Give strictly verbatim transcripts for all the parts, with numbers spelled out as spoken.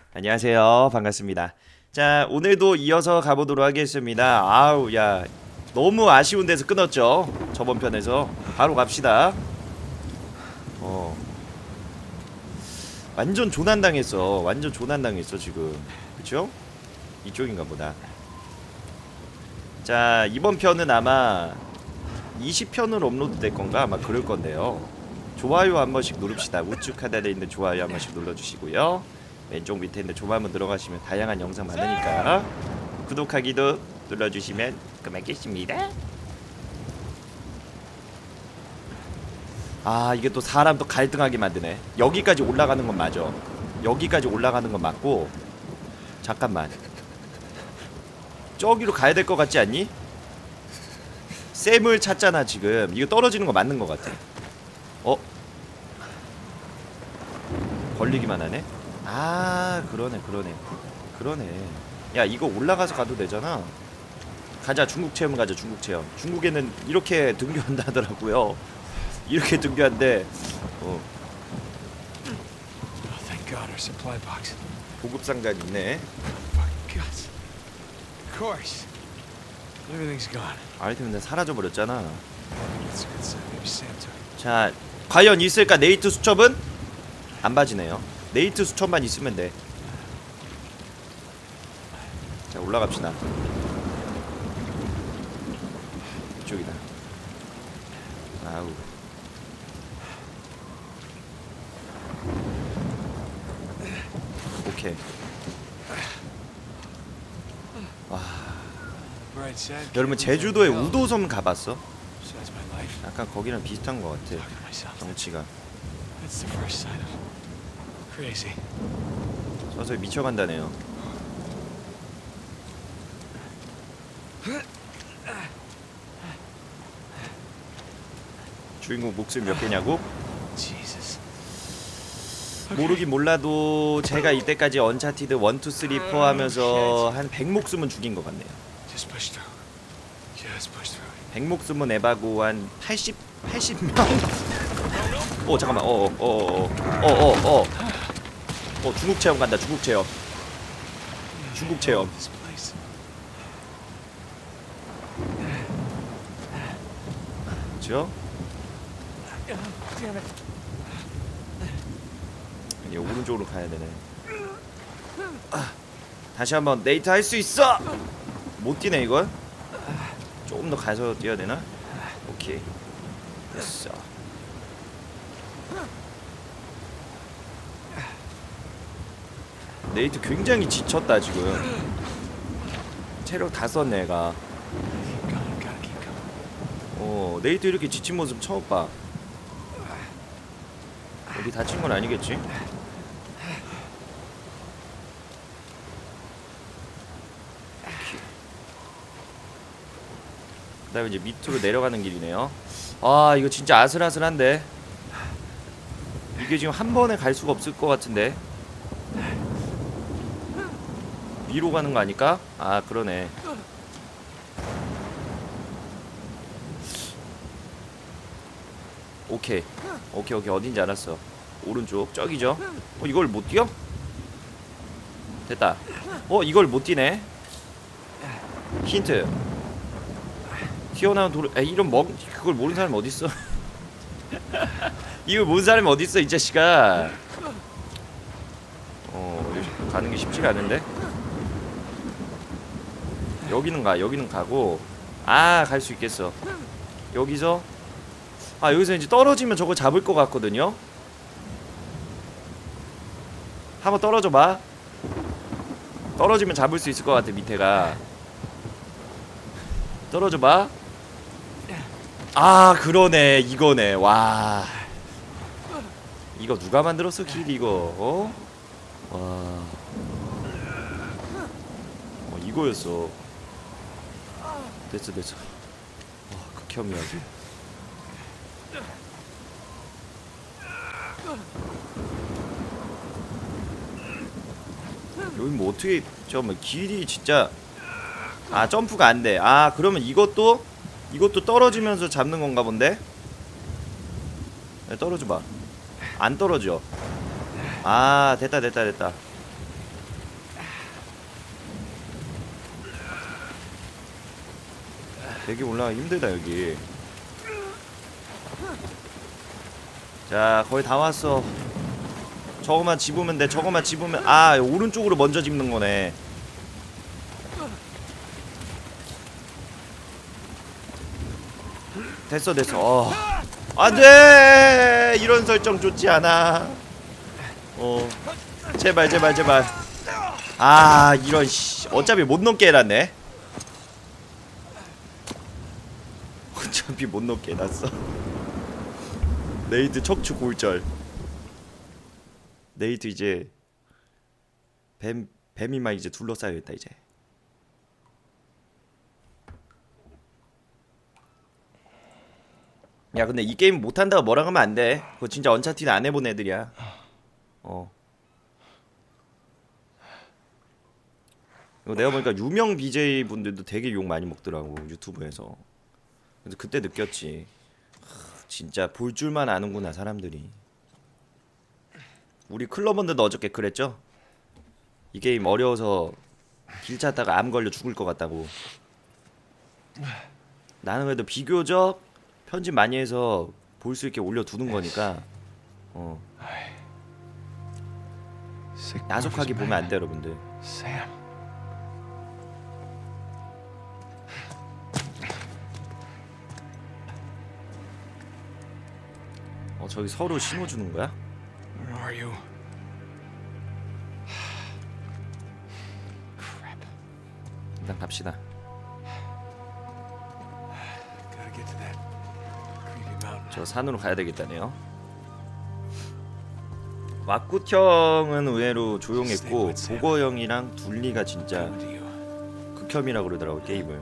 안녕하세요. 반갑습니다. 자, 오늘도 이어서 가보도록 하겠습니다. 아우, 야, 너무 아쉬운 데서 끊었죠? 저번 편에서. 바로 갑시다. 어. 완전 조난당했어. 완전 조난당했어, 지금. 그쵸? 이쪽인가 보다. 자, 이번 편은 아마 이십 편으로 업로드 될 건가? 아마 그럴 건데요. 좋아요 한 번씩 누릅시다. 우측 하단에 있는 좋아요 한 번씩 눌러주시고요. 왼쪽 밑에 있는 조만문 들어가시면 다양한 영상 많으니까 구독하기도 눌러주시면 고맙겠습니다. 아, 이게 또 사람 또 갈등하게 만드네. 여기까지 올라가는 건 맞아. 여기까지 올라가는 건 맞고, 잠깐만, 저기로 가야 될 것 같지 않니? 샘을 찾잖아 지금. 이거 떨어지는 거 맞는 것 같아. 어? 걸리기만 하네? 아, 그러네 그러네 그러네. 야, 이거 올라가서 가도 되잖아. 가자, 중국 체험 가자. 중국 체험. 중국에는 이렇게 등교한다 하더라고요. 이렇게 등교한대. 어. Oh, thank God, our supply box. 보급 상자는 있네. Fucking guts. Of course. Everything's gone. 아이템은 사라져 버렸잖아. That's a good sign. Maybe Sam took it. 자, 과연 있을까? 네이트 수첩은 안 빠지네요. 네이트 수첩만 있으면 돼. 자, 올라갑시다. 이쪽이다. 아우. 오케이. 와. Right, Sam. 여러분, 제주도의 우도섬 가봤어? Besides my life, 약간 거기랑 비슷한 것 같아. talking to myself. 정치가. That's the first sign of crazy. 서서히 미쳐간다네요. 주인공 목숨 몇 개냐고? Jesus. 모르긴 몰라도 제가 이때까지 언차티드 일, 이, 삼 포함해서 한 백 목숨은 죽인 것 같네요. Just push through. Just push through. 백 목숨은 에바고 한 팔십, 팔십 명? 어, 잠깐만. 어, 어, 어, 어, 어, 어, 어. 어, 중국 체험 간다. 중국 체험. 중국 체험. This place. 그죠? Damn it. 이제 오른쪽으로 가야 되네. 아, 다시 한번 네이트 할 수 있어. 못 뛰네 이걸. 조금 더 가서 뛰어야 되나? 오케이. 됐어. 네이트 굉장히 지쳤다 지금. 체력 다 썼네 얘가. Keep going. Gotta keep going. 어, 네이트 이렇게 지친 모습 처음 봐. 어디 다친 건 아니겠지? 그 다음에 이제 밑으로 내려가는 길이네요. 아, 이거 진짜 아슬아슬한데. 이게 지금 한 번에 갈 수가 없을 것 같은데. 위로 가는 거 아닐까? 아, 그러네. 오케이 오케이 오케이 어딘지 알았어. 오른쪽 저기죠. 어, 이걸 못 뛰어? 됐다. 어, 이걸 못 뛰네. 힌트. 튀어나온 도로. 에, 이런 멍. 그걸 모르는 사람이 어딨어? 이걸 모르는 사람이 어딨어 이 자식아. 어, 여기 가는 게 쉽지가 않은데. 여기는 가. 여기는 가고. 아, 갈 수 있겠어. 여기서. 아, 여기서 이제 떨어지면 저거 잡을 것 같거든요. 한번 떨어져 봐. 떨어지면 잡을 수 있을 것 같아. 밑에가. 떨어져 봐. 아, 그러네. 이거네. 와, 이거 누가 만들었어 길 이거. 어? 와, 어, 이거였어. 됐어 됐어. 와, 극혐이야지. 여기 뭐 어떻게. 잠깐만, 길이 진짜. 아, 점프가 안 돼. 아, 그러면 이것도 이것도 떨어지면서 잡는 건가 본데? 떨어져 봐. 안 떨어져. 아, 됐다 됐다 됐다. 되게 올라가기 힘들다 여기. 자 거의 다 왔어. 저거만 집으면 돼. 저거만 집으면 아 오른쪽으로 먼저 집는 거네. 됐어 됐어. 어. 안돼. 이런 설정 좋지 않아. 어 제발 제발 제발. 아 이런 씨 어차피 못 넘게 해놨네. 어차피 못 넘게 해놨어. 네이트 척추 골절. 네이트 이제 뱀 뱀이만 이제 둘러싸여있다 이제. 야 근데 이 게임 못한다고 뭐라 하면 안돼. 그거 진짜 언차티드 안 해본 애들이야. 어 이거 내가 보니까 유명 비제이 분들도 되게 욕 많이 먹더라고 유튜브에서. 그래서 그때 느꼈지. 하, 진짜 볼 줄만 아는구나 사람들이. 우리 클러버들도 어저께 그랬죠? 이 게임 어려워서 길 찾다가 암 걸려 죽을 것 같다고. 나는 그래도 비교적 편집 많이 해서 볼 수 있게 올려두는 거니까 어 야속하게 보면 안 돼 여러분들. Sam. 어 저기 서로 심어주는 거야? Where are you? Crap. 일단 갑시다. Gotta get to that creepy mountain. 저 산으로 가야 되겠다네요. 왁굿형은 의외로 조용했고 보거형이랑 둘리가 진짜 Coming to you. 극혐이라고 그러더라고 게임을.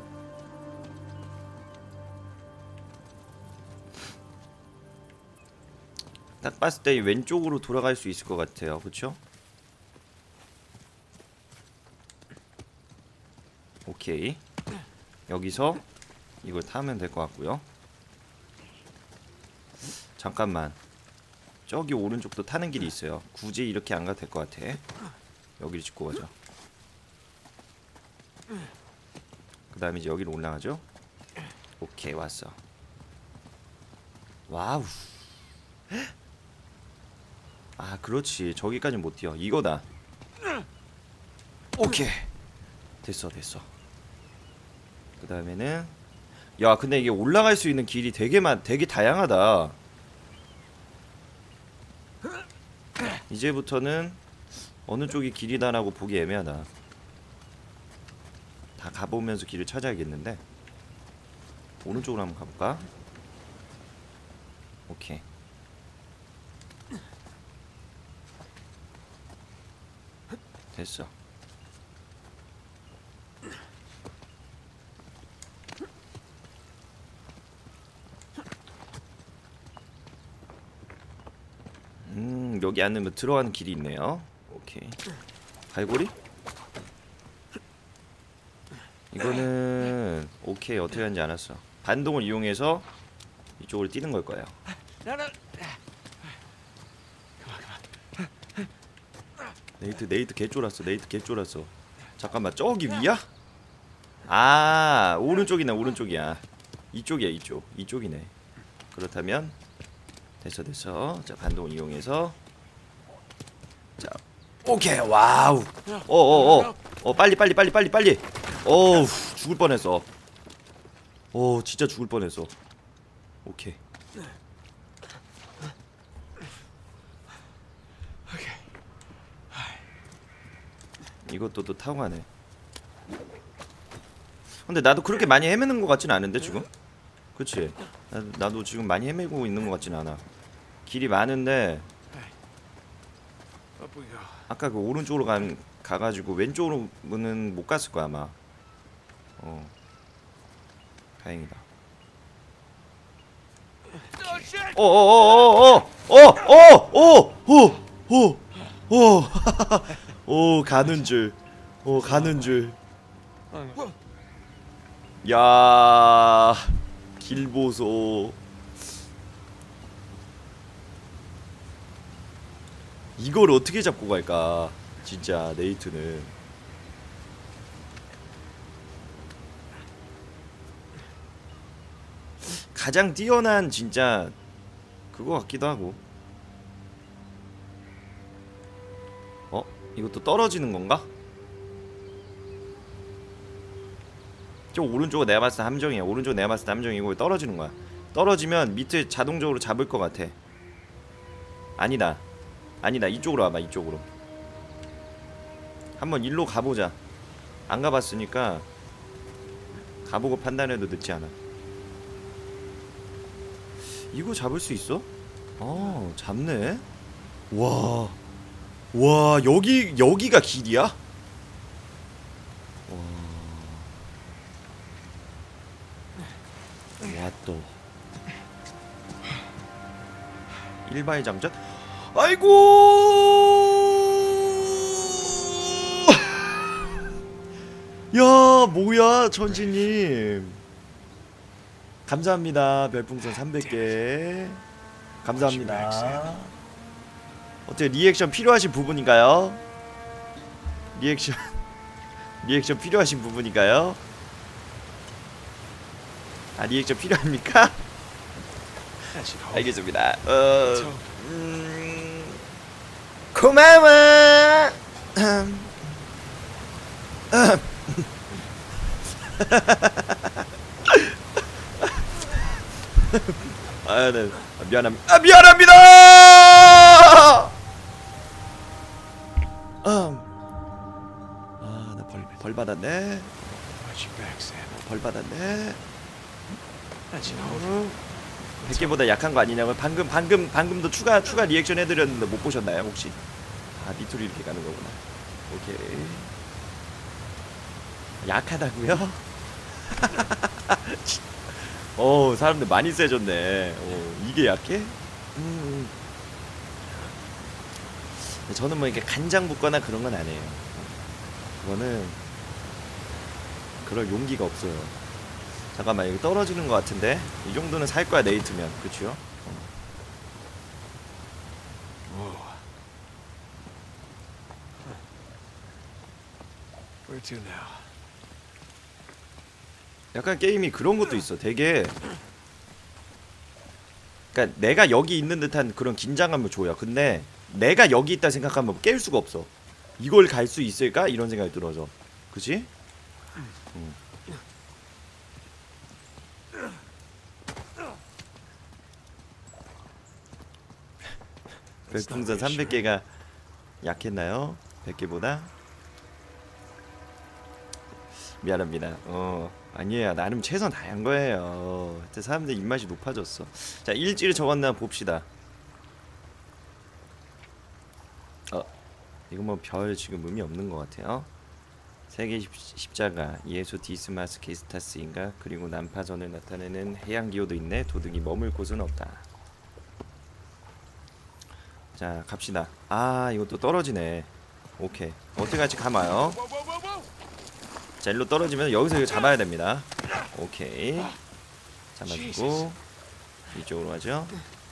딱 봤을 때 왼쪽으로 돌아갈 수 있을 것 같아요. 그쵸? 오케이. 여기서 이걸 타면 될 것 같고요. 잠깐만. 저기 오른쪽도 타는 길이 있어요. 굳이 이렇게 안 가도 될 것 같아. 여기를 짚고 가죠. 그 다음에 이제 여기로 올라가죠. 오케이 왔어. 와우. 아 그렇지. 저기까지 못 뛰어. 이거다. 오케이. 됐어 됐어. 그 다음에는 야 근데 이게 올라갈 수 있는 길이 되게 많 되게 다양하다. 이제부터는 어느 쪽이 길이다라고 보기 애매하다. 다 가보면서 길을 찾아야겠는데. 오른쪽으로 한번 가볼까? 오케이. 됐어. 음 여기 안에 뭐 들어가는 길이 있네요. 오케이. 갈고리? 이거는 오케이. 어떻게 하는지 알았어. 반동을 이용해서 이쪽으로 뛰는 걸 거예요. No, no. 네이트 네이트 개 쫄았어. 네이트 개 쫄았어. 잠깐만 저기 위야? 아 오른쪽이네. 오른쪽이야. 이쪽이야 이쪽. 이쪽이네. 그렇다면 됐어 됐어. 자 반동을 이용해서 자 오케이. 와우. 어어어 어 빨리 빨리 빨리 빨리 빨리. 어우 죽을 뻔했어. 어 진짜 죽을 뻔했어. 오케이. 이것도 또 타고 가네. 근데 나도 그렇게 많이 헤매는 것 같진 않은데 지금? 그치? 나도, 나도 지금 많이 헤매고 있는 것 같진 않아. 길이 많은데 Up we go. 아까 그 오른쪽으로 간, 가가지고 왼쪽으로는 못 갔을 거야 아마. 어 다행이다. Oh shit! 어어어어어어어어어어 가는 줄. 어 가는 줄. 야, 길 보소. 이걸 어떻게 잡고 갈까? 진짜 네이트는. 가장 뛰어난 진짜 그거 같기도 하고. 어? 이것도 떨어지는 건가? 저 오른쪽은 내가 봤을 때 함정이야. 오른쪽 내가 봤을 때 함정이고 떨어지는 거야. 떨어지면 밑에 자동적으로 잡을 것 같아. 아니다. 아니다. 이쪽으로 와봐. 이쪽으로. 한번 일로 가보자. 안 가봤으니까 가보고 판단해도 늦지 않아. 이거 잡을 수 있어? 어, 잡네. 와, 와, 여기 여기가 길이야? 와, 와 또. 일바의 장전? 아이고! 야, 뭐야, 천지님. 감사합니다. 별풍선 삼백 개. 감사합니다. 어때, 리액션 필요하신 부분인가요? 리액션 리액션 필요하신 부분인가요? 아, 리액션 필요합니까? 알겠습니다. 어, 음, 고마워. 아, 네. 아, 미안합, 아, 미안합니다. 음. 아, 나 벌, 벌 받았네. 벌 받았네. 어. 백 개보다 약한 거 아니냐고. 방금 방금 방금도 추가 추가 리액션 해드렸는데 못 보셨나요 혹시? 아, 밑으로 이렇게 가는 거구나. 오케이. 약하다고요? 어, 사람들 많이 세졌네. 어, 이게 약해? 음. 저는 뭐 이렇게 간장 붓거나 그런 건 안 해요. 그거는 그럴 용기가 없어요. 잠깐만, 여기 떨어지는 것 같은데? 이 정도는 살 거야, 네이트면. 그치요? 어. Where to now? 약간 게임이 그런 것도 있어. 되게, 그러니까 내가 여기 있는 듯한 그런 긴장감을 줘요. 근데 내가 여기 있다 생각하면 깰 수가 없어. 이걸 갈 수 있을까? 이런 생각이 들어서. 그치? 응. 별풍선 삼백 개가 약했나요? 백 개보다? 미안합니다. 어, 아니에요. 나름 최선 다한 거예요. 그때 사람들 입맛이 높아졌어. 자, 일지를 적었나 봅시다. 어, 이거 뭐 별 지금 의미 없는 것 같아요. 세계 십자가, 예수, 디스마스, 게스타스인가? 그리고 난파선을 나타내는 해양기호도 있네. 도둑이 머물 곳은 없다. 자, 갑시다. 아, 이것도 떨어지네. 오케이. 어떻게 같이 가마요. 자, 일로 떨어지면 여기서 이거 잡아야 됩니다. 오케이. 잡아주고 이쪽으로 가죠.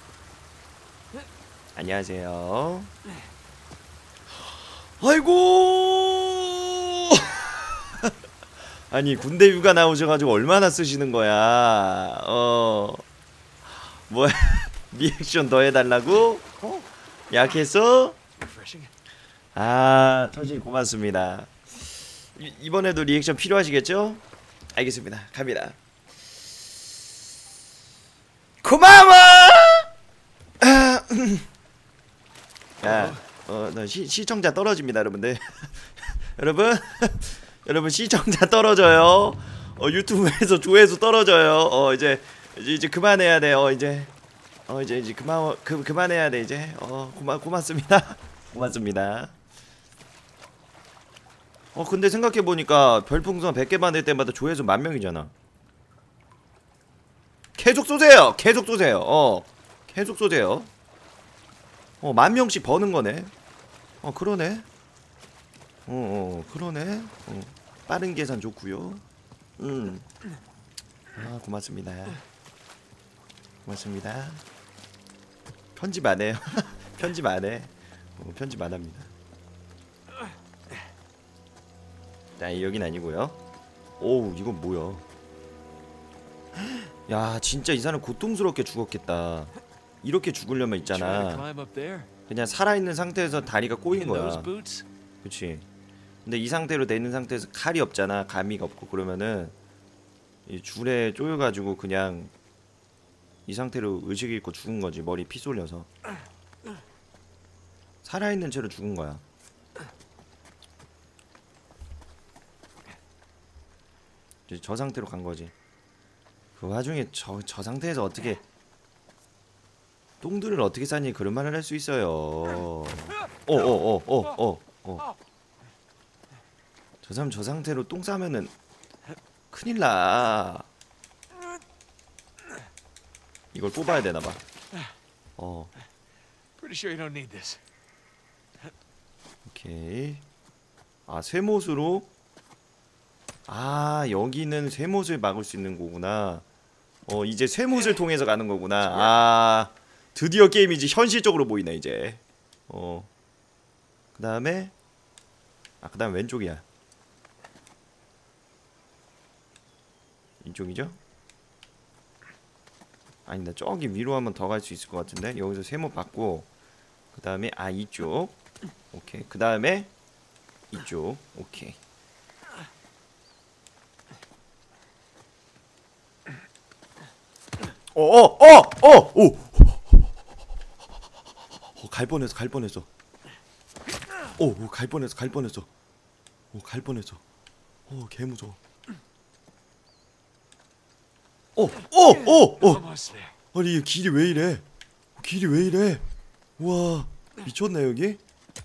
안녕하세요. 아이고. 아니, 군대 휴가 나오셔가지고 얼마나 쓰시는 거야. 어, 뭐야. 리액션 더 해달라고? 어? 약해서? 아, 터진 고맙습니다. 이, 이번에도 리액션 필요하시겠죠? 알겠습니다. 갑니다. 고마워! 아, 야, 어, 너 시, 시청자 떨어집니다, 여러분들. 여러분, 여러분 시청자 떨어져요. 어, 유튜브에서 조회수 떨어져요. 어, 이제 이제, 이제 그만해야 돼요. 어, 이제. 어 이제 이제 그만 그 그만해야 돼 이제. 어 고마 고맙습니다. 고맙습니다. 어 근데 생각해 보니까 별풍선 백 개 받을 때마다 조회수 만 명이잖아. 계속 쏘세요. 계속 쏘세요. 어 계속 쏘세요. 어 만 명씩 버는 거네. 어 그러네. 어, 어 그러네. 어, 빠른 계산 좋고요. 음. 아 고맙습니다. 고맙습니다. 편집 안 해요. 편집 안 해. 어, 편집 안 합니다. 자, 여긴 아니고요. 오우, 이건 뭐야? 야 진짜 이 사람 고통스럽게 죽었겠다. 이렇게 죽으려면 Try to 있잖아 climb up there. 그냥 살아있는 상태에서 다리가 꼬인 In those 거야. boots? 그치. 근데 이 상태로 돼 있는 상태에서 칼이 없잖아. 가미가 없고 그러면은 이 줄에 쪼여가지고 그냥 이 상태로 의식 잃고 죽은 거지. 머리 피 쏠려서. 살아있는 채로 죽은 거야. 이제 저 상태로 간 거지. 그 와중에 저, 저 상태에서 어떻게 똥들을 어떻게 싸니 그런 말을 할 수 있어요. 어어어어어 어. 저 사람 저 상태로 똥 싸면은 큰일 나. 이걸 뽑아야 되나 봐. 어. Pretty sure you don't need this. 오케이. 아, 쇠못으로 아, 여기는 쇠못을 막을 수 있는 거구나. 어, 이제 쇠못을 통해서 가는 거구나. 아, 드디어 게임이 이제 현실적으로 보이네, 이제. 어. 그다음에 아, 그다음 왼쪽이야. 이쪽이죠? 아니다. 저기 위로 한번 더 갈 수 있을 것 같은데. 여기서 쇠못 받고 그다음에 아, 이쪽. 오케이. 그다음에 이쪽. 오케이. 어어어어오. 어, 갈 뻔했어. 갈 뻔했어. 오, 오, 갈 뻔했어. 갈 뻔했어. 오, 갈 뻔했어. 오, 개 무서워. 어, 어, 어, 어. Almost there. 아니, 길이 왜 이래? 길이 왜 이래? 우와, 미쳤네 여기.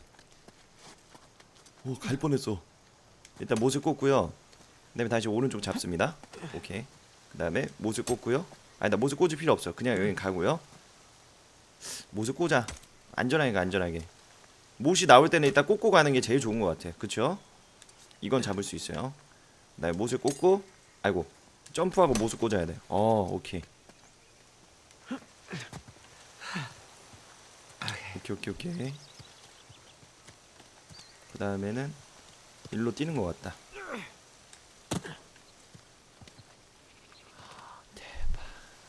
오, 갈 뻔했어. 일단 못을 꽂고요. 그다음에 다시 오른쪽 잡습니다. 오케이. 그다음에 못을 꽂고요. 아니, 나 못을 꽂을 필요 없어. 그냥 여기 가고요. 못을 꽂아. 안전하게 가, 안전하게. 못이 나올 때는 일단 꽂고 가는 게 제일 좋은 것 같아. 그쵸? 이건 잡을 수 있어요. 그다음에 못을 꽂고, 아이고, 점프하고 못을 꽂아야 돼. 어, 오케이. 오케이, 오케이, 오케이. 그 다음에는 일로 뛰는 것 같다. 대박.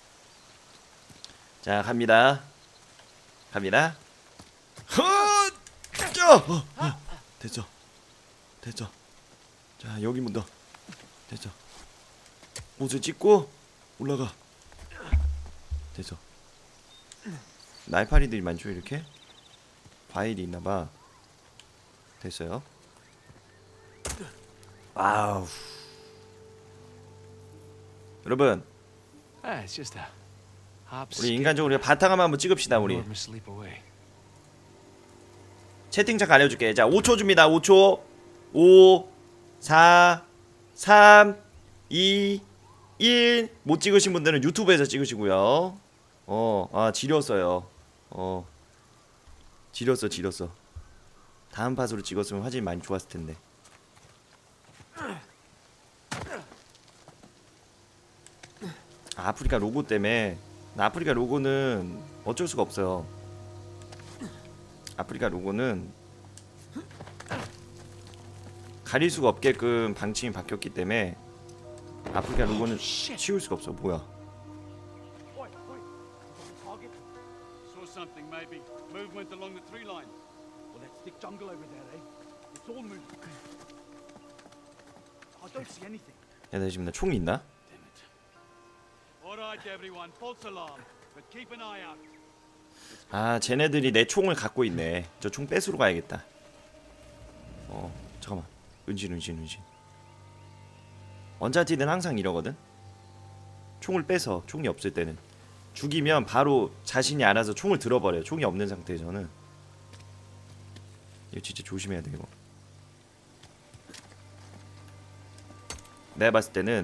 자, 갑니다. 갑니다. 허! 어, 어, 됐어. 됐어. 자, 여기 문더. 됐어. 옷을 찍고 올라가. 됐어. 날파리들이 많죠, 이렇게? 과일이 있나봐. 됐어요. 와우. 여러분, Ah, it's just a hop, 우리 skip, 인간적으로 바탕 한번 찍읍시다. 우리 enormous sleep away. 채팅창 알려줄게. 자, 오 초 줍니다. 오 초. 오, 사, 삼, 이, 일. 못 찍으신 분들은 유튜브에서 찍으시고요. 어, 아, 지렸어요. 어, 지렸어, 지렸어. 다음 팟으로 찍었으면 화질이 많이 좋았을 텐데. 아, 아프리카 로고 때문에. 나 아프리카 로고는 어쩔 수가 없어요. 아프리카 로고는 가릴 수가 없게끔 방침이 바뀌었기 때문에 아프리카 로고는 치울 수가 없어. 뭐야? Saw something, maybe. Movement along the tree line. Well, that's thick jungle over there, eh? It's all moving. I don't see anything. 야, 나 지금 나 총이 있나? Damn it. All right, everyone. False alarm. But keep an eye out. 아, 쟤네들이 내 총을 갖고 있네. 저 총 뺏으러 가야겠다. 어, 잠깐만. 은신, 은신, 은신. 언차티드는 항상 이러거든. 총을 빼서, 총이 없을 때는 죽이면 바로 자신이 알아서 총을 들어버려요. 총이 없는 상태에서는. 이거 진짜 조심해야 돼, 이거. 내가 봤을 때는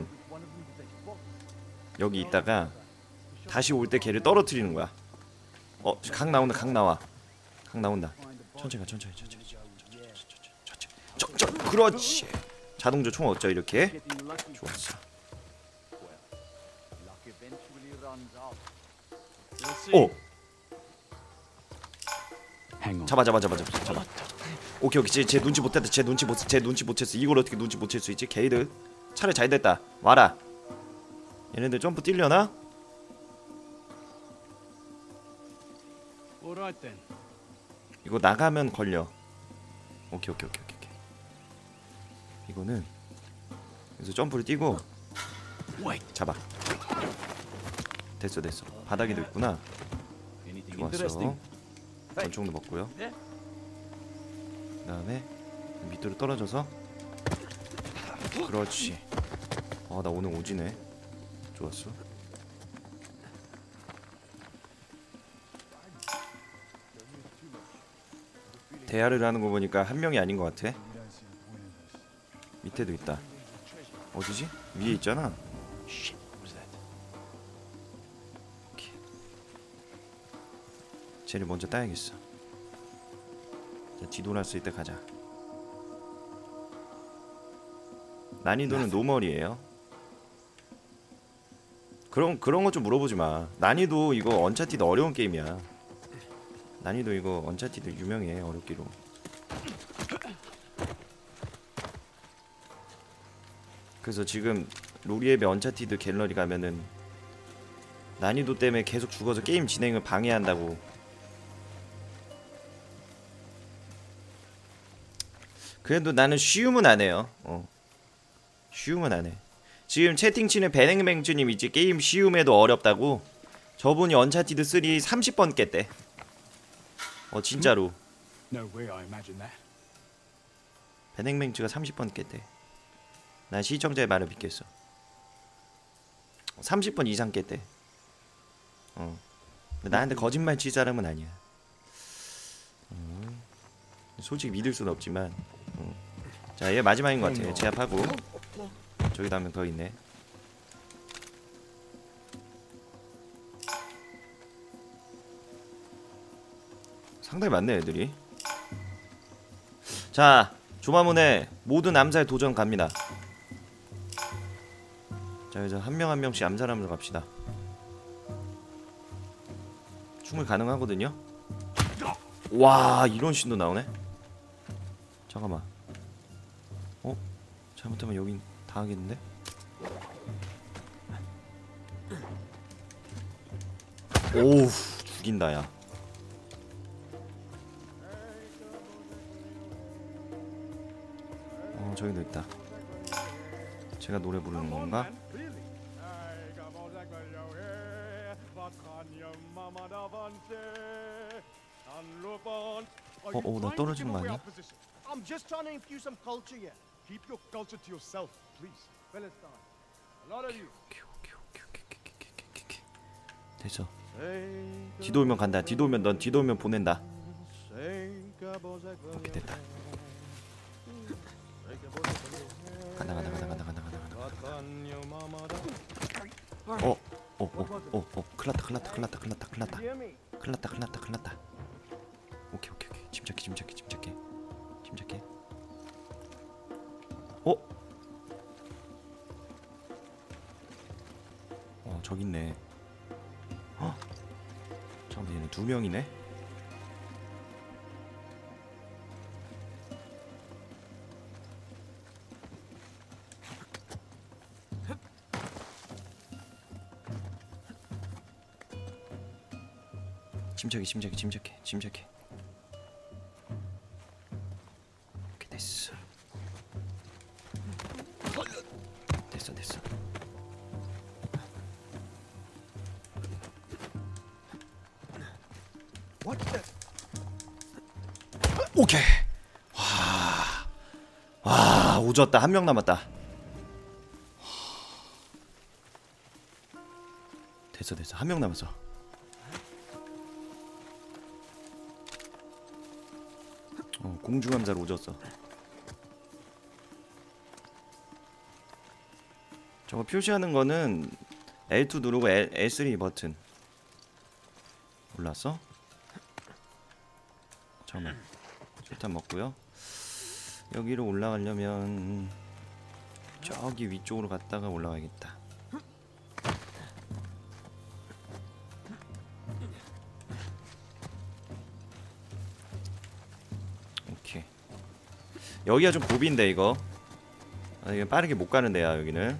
여기 있다가 다시 올 때 걔를 떨어뜨리는 거야. 어, 각 나온다, 각 나와. 각 나온다. 천천히 가, 천천히, 천천히, 천천히, 천천히, 천천히, 천천히. 그렇지. 자동조 총 얻죠, 이렇게. 좋았어. Luck eventually runs out. 오, Hang on. 잡아, 잡아, 잡아, 잡아, 잡아. 오케이, 오케이. 쟤, 쟤 눈치 못 챘다. 쟤 눈치 못, 쟤 눈치 못 챘어. 이걸 어떻게 눈치 못 챌 수 있지? 게이드. 차라리 잘 됐다. 와라. 얘네들 점프 뛰려나? All right then. 이거 나가면 걸려. 오케이 오케이 오케이 오케이. 이거는 그래서 점프를 뛰고 Wait. 잡아. 됐어 됐어. 바닥에도 있구나. Anything 좋았어. interesting? 권총도 먹고요. 네? 그다음에 밑으로 떨어져서 그렇지. 아 나 오늘 오지네. 좋았어. 대화를 하는 거 보니까 한 명이 아닌 것 같아. 밑에도 있다. 어디지? 위에 있잖아. Shit, what was that? 쟤를 먼저 따야겠어. 자, 뒤돌았을 때 가자. 난이도는 노멀이에요. 그런 그런 거 좀 물어보지 마. 난이도 이거 언차티드 어려운 게임이야. 난이도 이거 언차티드 유명해 어렵기로. 그래서 지금 로리앱의 언차티드 갤러리 가면은 난이도 때문에 계속 죽어서 게임 진행을 방해한다고. 그래도 나는 쉬움은 안 해요. 어. 쉬움은 안 해. 지금 채팅치는 베냉맹주님 있지. 게임 쉬움에도 어렵다고. 저분이 언차티드 삼 삼십 번 깼대. 어 진짜로. No way I imagine that. 베냉맹주가 삼십 번 깼대. 난 시청자의 말을 믿겠어. 삼십 번 이상 깼대. 어. 나한테 거짓말 칠 사람은 아니야. 음. 솔직히 믿을 수는 없지만. 음. 자, 얘 마지막인 것 같아. 제압하고. 저기도 한 명 더 있네. 상당히 많네 애들이. 자, 조마문에 모든 암살 도전 갑니다. 자, 이제 한 명 한 명씩 암살하면서 갑시다. 충분히 가능하거든요. 와, 이런 신도 나오네. 잠깐만. 어? 잘못하면 여긴 당하겠는데? 오우, 죽인다 야. 어, 저기도 있다. 제가 노래 부르는 건가? 어, 어, 나 떨어지는 거 아니야? I'm just trying to infuse some culture here. Keep your culture to yourself, please. Palestine. A lot of you. 오케이, 오케이, 오케이, 오케이, 오케이, 오케이, 오케이. 됐어. 뒤돌면 간다. 뒤돌면 넌 뒤돌면 보낸다. 오케이, 됐다. 간다, 간다, 간다, 간다, 간다, 간다, 간다. 어, 어, 어, 어, 어, 클났다, 클났다, 클났다, 클났다, 클났다, 클났다, 클났다, 클났다. 오케이, 오케이, 오케이. 침착해, 침착해, 침착해, 침착해. 어? 어, 저기 있네. 어? 잠깐만, 얘는 두 명이네. 침착해, 침착해, 침착해, 침착해. 오케이, 됐어. 됐어, 됐어. 오케이. 와, 와, 오졌다. 한 명 남았다. 됐어, 됐어. 한 명 남았어. 어, 공중함자로 오졌어. 저거 표시하는 거는 엘 투 누르고 엘, 엘 쓰리 버튼. 올랐어? 잠깐만. 일단 먹고요. 여기로 올라가려면 저기 위쪽으로 갔다가 올라가야겠다. 오케이. 여기가 좀 고비인데 이거. 아, 이거 빠르게 못 가는 데야 여기는.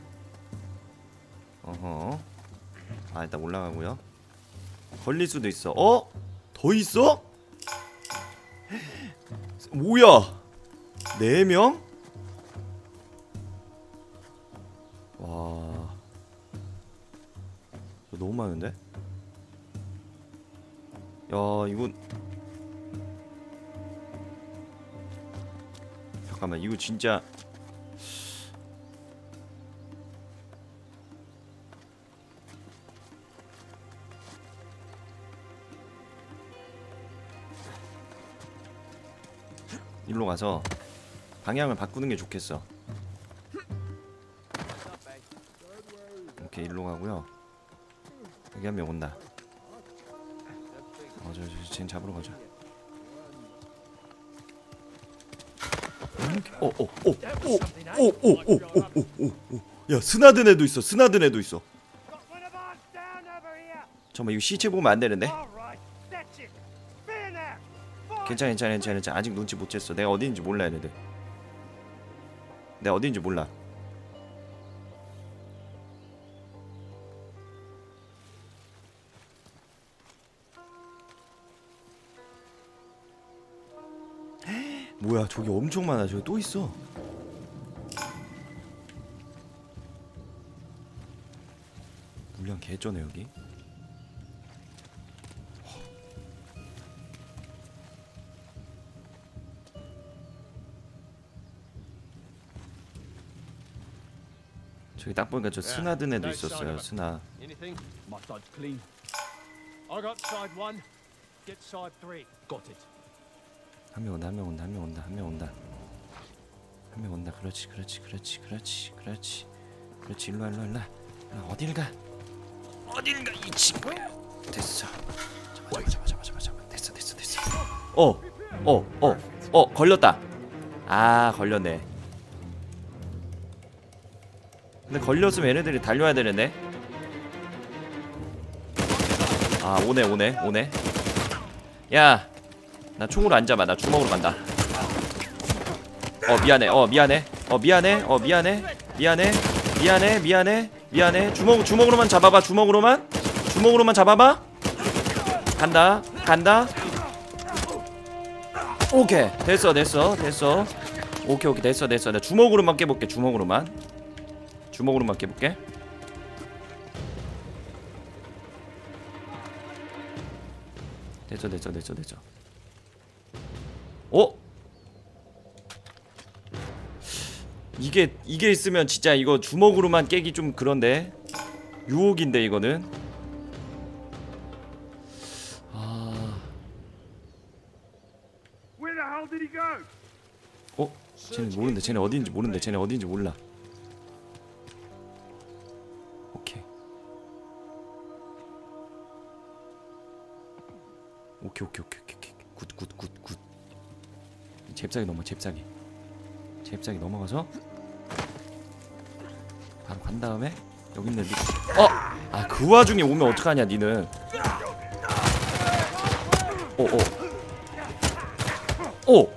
어허. 아, 일단 올라가고요. 걸릴 수도 있어. 어? 더 있어? 뭐야? 네 명? 와, 너무 많은데? 야, 이거 잠깐만, 이거 진짜 일로 가서 방향을 바꾸는 게 좋겠어. 오케이, 일로 가고요. 여기 한 명 온다. 어, 저, 저, 쟤 잡으러 가자. 어, 어, 어, 어, 어, 어, 어, 어, 어, 어, 어. 야, 스나든 애도 있어. 스나든 애도 있어. 잠깐만, 이거 시체 보면 안 되는데? 괜찮아, 괜찮아, 괜찮아, 괜찮아. 아직 눈치 못 챘어. 내가 어디인지 몰라, 얘네들. 내가 어디인지 몰라. 뭐야, 저기 엄청 많아. 저기 또 있어. 물량 개쩌네 여기. 저기 딱 보니까 저 스나든 애도 있었어요. 스나. Anything? My side's clean. I got side one. Get side three. Got it. 한 명 온다, 한 명 온다, 한 명 온다, 한 명 온다. 한 명 온다. 그렇지, 그렇지, 그렇지, 그렇지, 그렇지, 그렇지. 일로 와, 일로 와, 일로 와. 일로 와. 어딜 가? 어딜 가, 이 친구야. 됐어. 잡아, 잡아, 잡아, 잡아, 잡아. 됐어, 됐어, 됐어. 어, 어, 어, 어, 걸렸다. 아, 걸렸네. 근데 걸렸으면 얘네들이 달려야 되는데. 아, 오네, 오네, 오네. 야, 나 총으로 안 잡아. 나 주먹으로 간다. 어, 미안해. 어, 미안해. 어, 미안해. 어, 미안해. 미안해. 미안해. 미안해. 미안해. 주먹 주먹으로만 잡아봐. 주먹으로만. 주먹으로만 잡아봐. 간다. 간다. 오케이. 됐어. 됐어. 됐어. 오케이, 오케이. 됐어. 됐어. 나 주먹으로만 깨볼게. 주먹으로만. 주먹으로만 깨볼게. 됐어. 됐어. 됐어. 됐어. 어? 이게 이게 있으면 진짜 이거 주먹으로만 깨기 좀 그런데 유혹인데 이거는. 아. Where the hell did he go? 어? 쟤네 모른대. 쟤네 어디인지 모른대. 쟤네 어디인지 몰라. 오케이. 오케이, 오케이, 오케이, 오케이. 굿, 굿, 굿, 굿. 잽싸게 넘어, 잽싸게. 잽싸게 넘어가서 바로 간 다음에 여기 있는 리... 어! 아, 그 와중에 오면 어떡하냐, 니는. 오, 오. 오!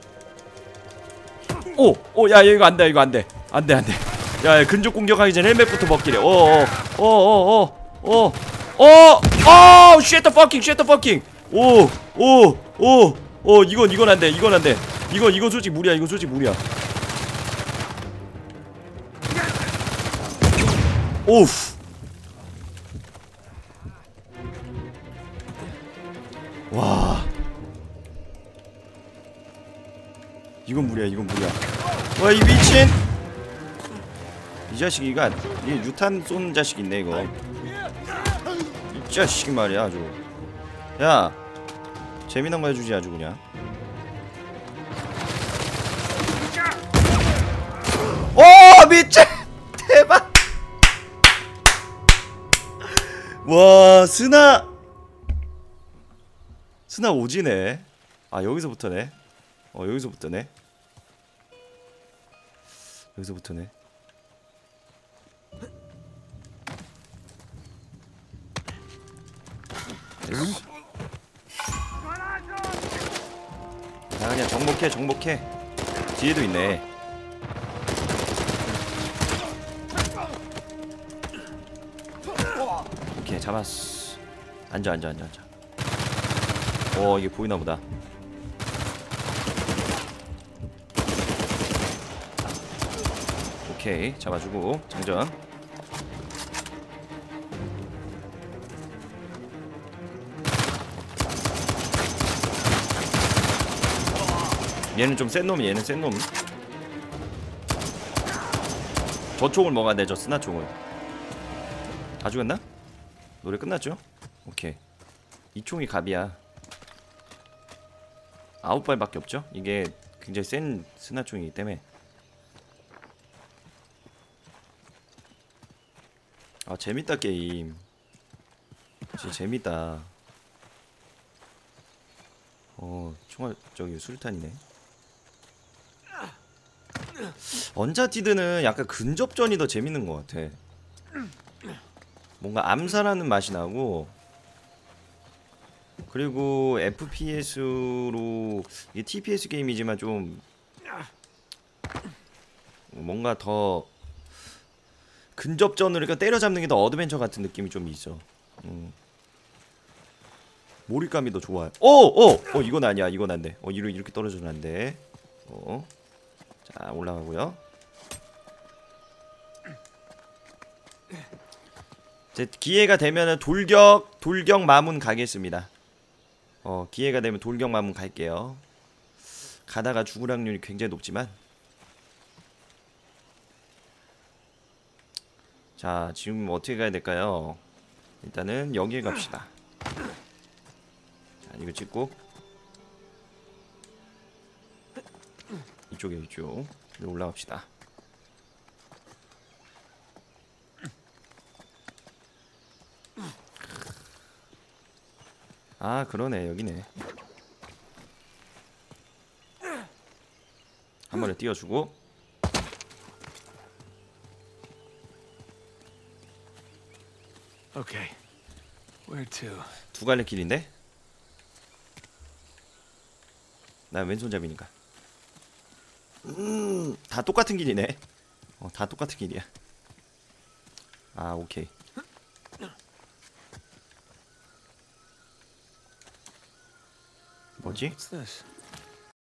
오! 오! 야, 이거 안 돼, 이거 안 돼. 안 돼, 안 돼. 야, 야, 근접 공격하기 전에 헬멧부터 벗기래. 오, 오, 오, 오, 오, 오, 오, 오, 쉣 더 퍼킹, 쉣 더 퍼킹. 오, 오, 오, 오, 이건, 이건 안 돼, 이건 안 돼. 이건, 이건 솔직히 무리야, 이건 솔직히 무리야. 오우. 와. 이건 무리야, 이건 무리야. 와, 이 미친. 이 자식이가 이 유탄 쏘는 자식 있네 이거. 이 자식이 말이야 아주. 야, 재미난 거 해주지 아주 그냥. 오, 미친. 대박. 와, 스나 스나 오지네. 아, 여기서부터네. 어, 여기서부터네. 여기서부터네. 됐어. 야, 그냥 정복해, 정복해. 뒤에도 있네. 오케이, 잡았어. 앉아, 앉아, 앉아, 앉아. 어 이게 보이나 보다. 오케이 잡아주고 장전. 얘는 좀 센 놈이 얘는 센 놈. 저 총을 먹어야 돼. 저 스나 총을. 다 죽였나? 노래 끝났죠? 오케이. 이 총이 갑이야. 아홉 발밖에 없죠? 이게 굉장히 센 스나 총이기 때문에. 아 재밌다 게임. 진짜 재밌다. 어 총알 저기 수류탄이네. 언차티드는 약간 근접전이 더 재밌는 것 같아. 뭔가 암살하는 맛이 나고, 그리고 에프피에스로 이게 티피에스 게임이지만 좀 뭔가 더 근접전으로 그러니까 때려잡는 게 더 어드벤처 같은 느낌이 좀 있어. 음. 몰입감이 더 좋아요. 어, 어, 어, 이건 아니야, 이건 안 돼. 어, 이렇게 이렇게 떨어져는 안 돼. 어, 자 올라가고요. 제 기회가 되면은 돌격 돌격 마문 가겠습니다. 어, 기회가 되면 돌격 마문 갈게요. 가다가 죽을 확률이 굉장히 높지만. 자, 지금 어떻게 가야 될까요? 일단은 여기에 갑시다. 자, 이거 찍고 이쪽에 이쪽 올라갑시다. 아, 그러네. 여기네. 한 번에 띄워주고. Okay. Where to? 두 갈래 길인데? 나 왼손잡이니까. 음, 다 똑같은 길이네. 어, 다 똑같은 길이야. 아, 오케이. 뭐지? What's this?